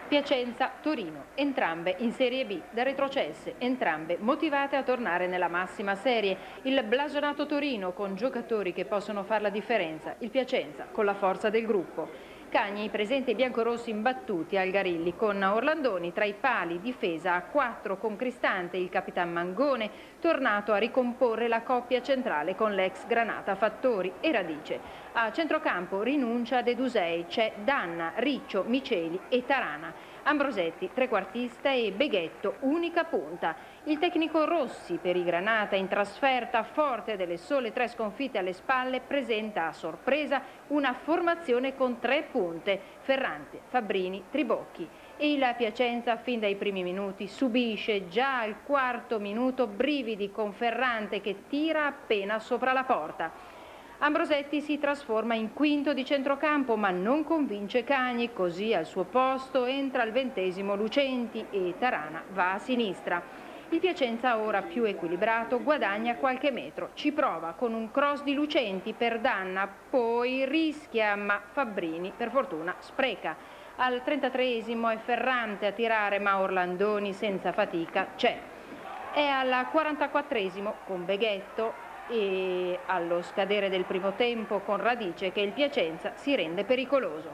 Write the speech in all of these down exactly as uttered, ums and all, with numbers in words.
Piacenza-Torino, entrambe in Serie B, da retrocesse, entrambe motivate a tornare nella massima serie. Il blasonato Torino con giocatori che possono fare la differenza, il Piacenza con la forza del gruppo. Cagni presenta i biancorossi imbattuti al Garilli con Orlandoni tra i pali, difesa a quattro con Cristante, il capitan Mangone, tornato a ricomporre la coppia centrale con l'ex Granata Fattori e Radice. A centrocampo rinuncia De Dusei, c'è Danna, Riccio, Miceli e Tarana. Ambrosetti, trequartista, e Beghetto, unica punta. Il tecnico Rossi, per i Granata in trasferta, forte delle sole tre sconfitte alle spalle, presenta a sorpresa una formazione con tre punte: Ferrante, Fabbrini, Tribocchi. E il Piacenza, fin dai primi minuti, subisce già al quarto minuto brividi con Ferrante che tira appena sopra la porta. Ambrosetti si trasforma in quinto di centrocampo ma non convince Cagni, così al suo posto entra al ventesimo Lucenti e Tarana va a sinistra. Il Piacenza, ora più equilibrato, guadagna qualche metro, ci prova con un cross di Lucenti per Danna, poi rischia ma Fabbrini per fortuna spreca. Al trentatreesimo è Ferrante a tirare ma Orlandoni senza fatica c'è. È al quarantaquattresimo con Beghetto e allo scadere del primo tempo con Radice che il Piacenza si rende pericoloso.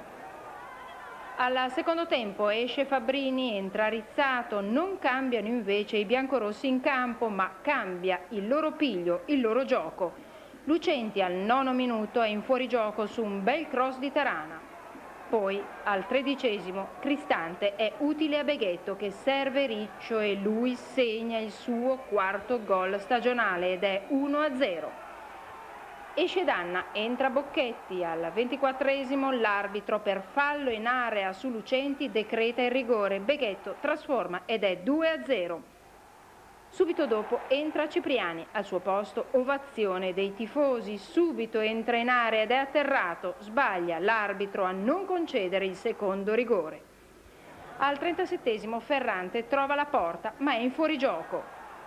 Al secondo tempo esce Fabbrini, entra Rizzato, non cambiano invece i biancorossi in campo ma cambia il loro piglio, il loro gioco. Lucenti al nono minuto è in fuorigioco su un bel cross di Tarana. Poi al tredicesimo Cristante è utile a Beghetto che serve Riccio e lui segna il suo quarto gol stagionale ed è uno a zero. Esce Danna, entra Bocchetti, al ventiquattresimo l'arbitro per fallo in area su Lucenti decreta il rigore, Beghetto trasforma ed è due a zero. Subito dopo entra Cipriani, al suo posto ovazione dei tifosi, subito entra in area ed è atterrato, sbaglia l'arbitro a non concedere il secondo rigore. Al trentasettesimo Ferrante trova la porta ma è in fuorigioco.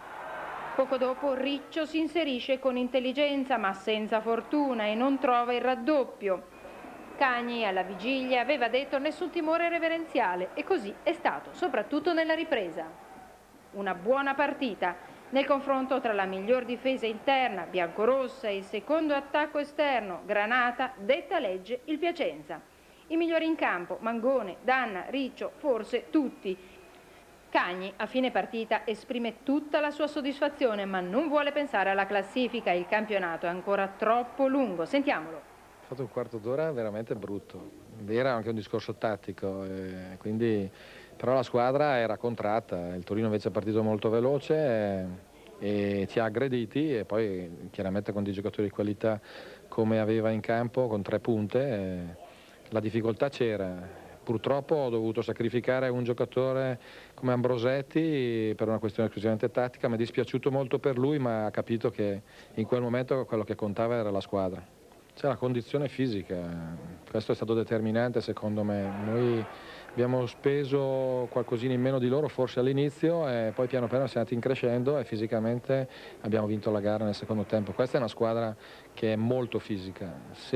Poco dopo Riccio si inserisce con intelligenza ma senza fortuna e non trova il raddoppio. Cagni alla vigilia aveva detto nessun timore reverenziale e così è stato, soprattutto nella ripresa. Una buona partita nel confronto tra la miglior difesa interna, biancorossa, e il secondo attacco esterno, Granata, detta legge il Piacenza. I migliori in campo, Mangone, Danna, Riccio, forse tutti. Cagni a fine partita esprime tutta la sua soddisfazione ma non vuole pensare alla classifica, il campionato è ancora troppo lungo. Sentiamolo. Ho fatto un quarto d'ora veramente brutto, era anche un discorso tattico, eh, quindi... però la squadra era contratta, il Torino invece è partito molto veloce e, e ci ha aggrediti e poi chiaramente con dei giocatori di qualità come aveva in campo, con tre punte, eh, la difficoltà c'era. Purtroppo ho dovuto sacrificare un giocatore come Ambrosetti per una questione esclusivamente tattica, mi è dispiaciuto molto per lui ma ha capito che in quel momento quello che contava era la squadra. C'è la condizione fisica, questo è stato determinante secondo me. Noi abbiamo speso qualcosina in meno di loro forse all'inizio e poi piano piano siamo andati in crescendo e fisicamente abbiamo vinto la gara nel secondo tempo. Questa è una squadra che è molto fisica,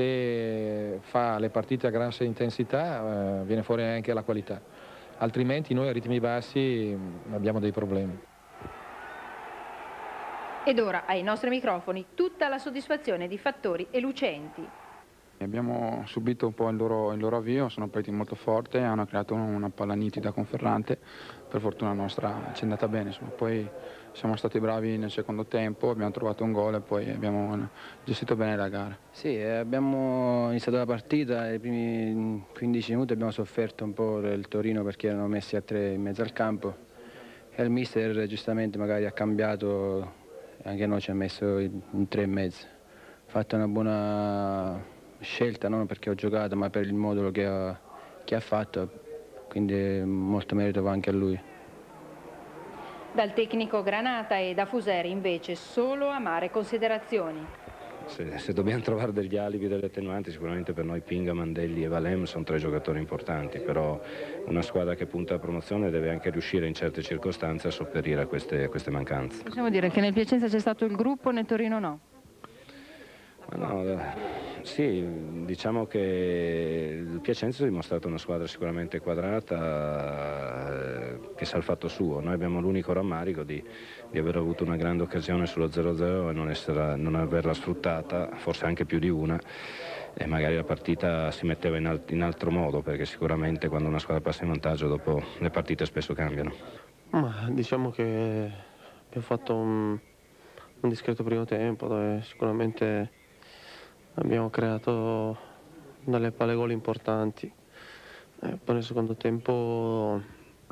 se fa le partite a gran intensità eh, viene fuori anche la qualità, altrimenti noi a ritmi bassi abbiamo dei problemi. Ed ora ai nostri microfoni tutta la soddisfazione di Fattori e Lucenti. Abbiamo subito un po' il loro, il loro avvio, sono partiti molto forte, hanno creato una palla nitida con Ferrante, per fortuna nostra ci è andata bene, insomma. Poi siamo stati bravi nel secondo tempo, abbiamo trovato un gol e poi abbiamo gestito bene la gara. Sì, abbiamo iniziato la partita, nei primi quindici minuti abbiamo sofferto un po' il Torino perché erano messi a tre in mezzo al campo e il mister giustamente magari ha cambiato, anche noi ci ha messo in tre e mezzo. Ha fatto una buona scelta non perché ho giocato ma per il modulo che ha, che ha fatto, quindi molto merito va anche a lui. Dal tecnico Granata e da Fuseri invece solo amare considerazioni. Se, se dobbiamo trovare degli alibi, delle attenuanti, sicuramente per noi Pinga, Mandelli e Valem sono tre giocatori importanti, però una squadra che punta alla promozione deve anche riuscire in certe circostanze a sopperire a queste, a queste mancanze. Possiamo dire che nel Piacenza c'è stato il gruppo, nel Torino no? Ma no, Sì, diciamo che il Piacenza si è dimostrato una squadra sicuramente quadrata, eh, che sa il fatto suo. Noi abbiamo l'unico rammarico di, di aver avuto una grande occasione sullo zero zero e non, essere, non averla sfruttata, forse anche più di una, e magari la partita si metteva in, alt in altro modo, perché sicuramente quando una squadra passa in vantaggio dopo le partite spesso cambiano. Ma diciamo che abbiamo fatto un, un discreto primo tempo dove sicuramente abbiamo creato delle palle gol importanti. E poi nel secondo tempo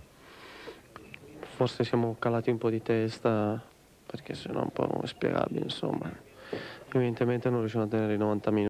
forse siamo calati un po' di testa, perché sennò è un po' inspiegabile, insomma. Evidentemente non riusciamo a tenere i novanta minuti.